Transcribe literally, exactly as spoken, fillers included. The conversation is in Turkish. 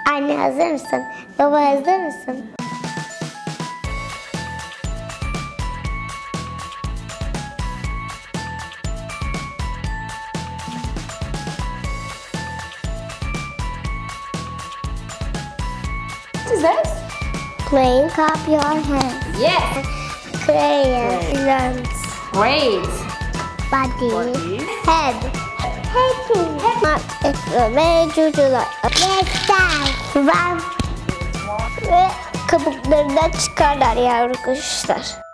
Anne hazır mısın? Baba hazır mısın? What is this? Playing clap your hands. Yes. Crayon. Lunch. Great. Body. Body. Head. Head. Mat. Ve cucular. Sesler. Ve kabuklarından çıkarlar yavru kuşlar.